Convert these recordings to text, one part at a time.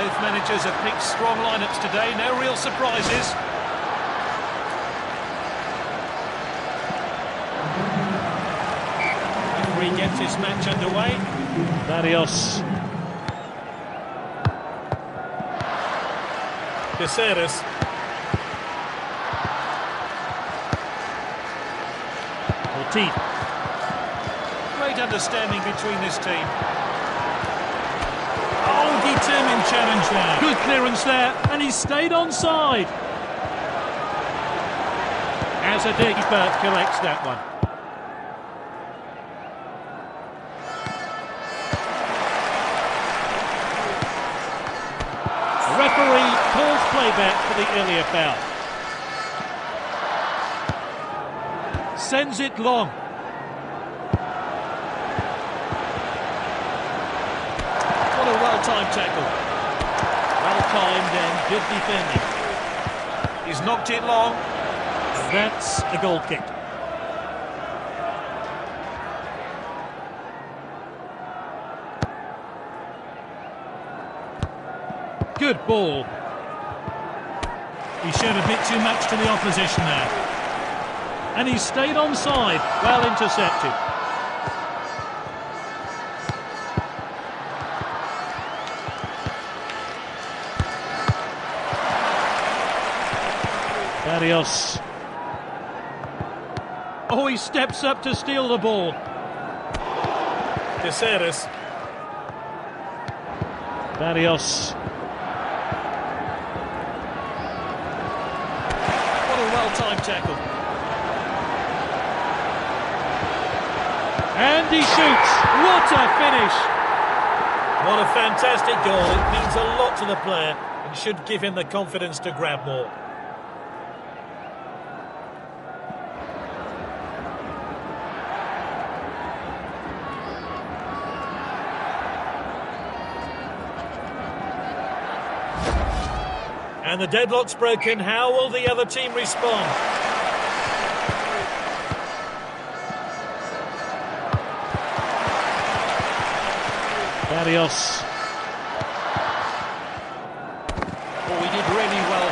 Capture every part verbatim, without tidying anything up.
Both managers have picked strong lineups today, no real surprises. Referee gets his match underway. Barrios. Caceres. Ortiz. Great understanding between this team. Oh, determined challenge there. Good clearance there, and he stayed onside. As a keeper collects that one. The referee calls playback for the earlier foul. Sends it long. What a well-timed tackle. Well-timed and good defending. He's knocked it long. That's a goal kick. Good ball. He showed a bit too much to the opposition there. And he stayed onside. Well intercepted. Barrios. Oh, he steps up to steal the ball. Caceres. Barrios. What a well-timed tackle. And he shoots. What a finish. What a fantastic goal. It means a lot to the player and should give him the confidence to grab more. And the deadlock's broken. How will the other team respond? Barrios. Oh, he did really well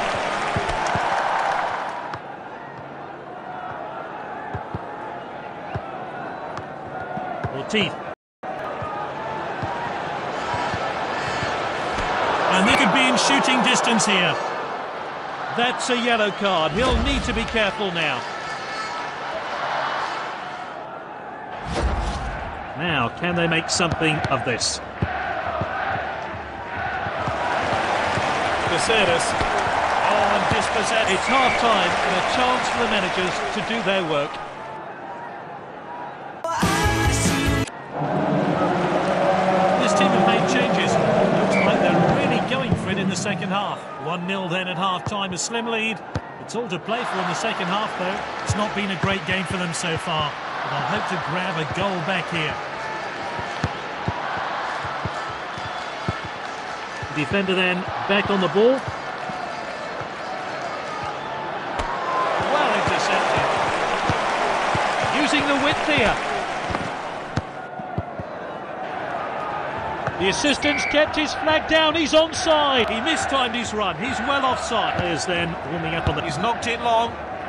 there. Ortiz. And they could be in shooting distance here. That's a yellow card. He'll need to be careful now. Now, can they make something of this? Caceres. Oh, and dispossessed. It's half-time and a chance for the managers to do their work. This team have made changes. Looks like they're really going for it in the second half. one nil then at half-time, a slim lead. It's all to play for in the second half, though. It's not been a great game for them so far. But they'll hope to grab a goal back here. Defender then back on the ball. Well intercepted. Using the width here. The assistant's kept his flag down. He's onside. He mistimed his run. He's well offside. Players then warming up on the... He's knocked it long.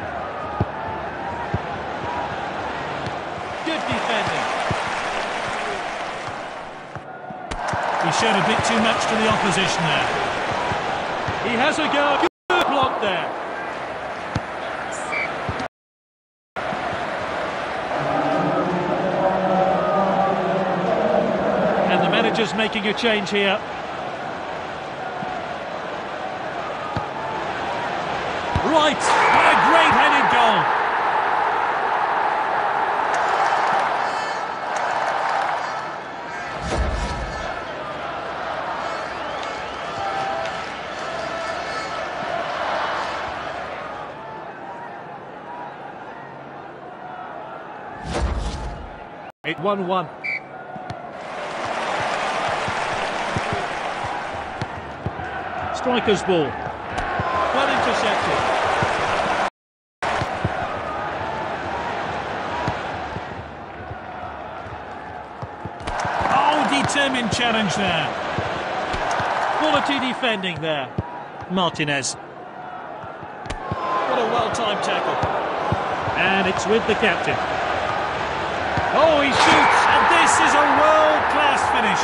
Good defending. He showed a bit too much to the opposition there. He has a go. Good block there. And the manager's making a change here. Right, what a great headed goal. It one one. Striker's ball. Well intercepted. Oh, determined challenge there. Full Quality defending there. Martinez. What a well-timed tackle. And it's with the captain. Oh, he shoots! And this is a world-class finish.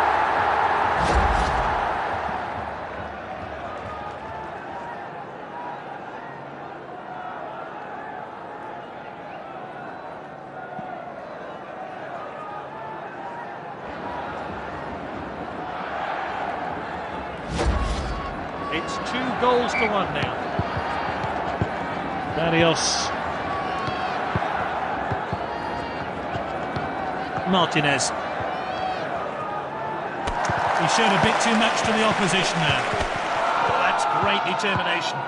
It's two goals to one now. Barrios. Martinez. He showed a bit too much to the opposition there. Oh, that's great determination.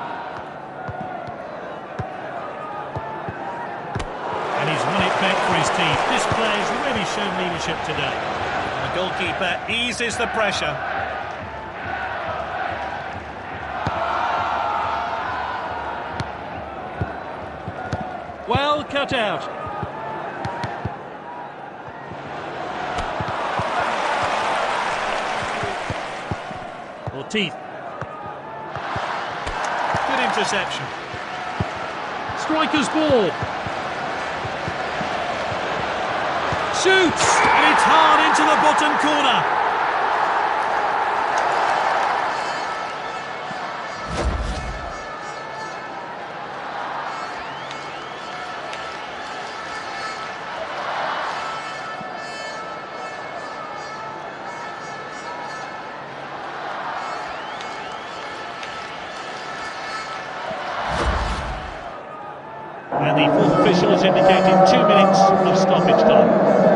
And he's won it back for his team. This player's really shown leadership today. The goalkeeper eases the pressure. Well cut out. Ortiz. Good interception. Striker's ball. Shoots! And it's hard into the bottom corner. And the fourth official has indicated two minutes of stoppage time.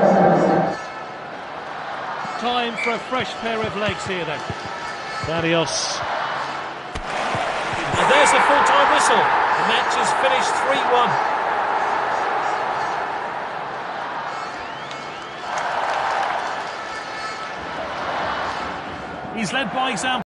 Time for a fresh pair of legs here then. Barrios. And there's the full-time whistle. The match is finished three one. He's led by example.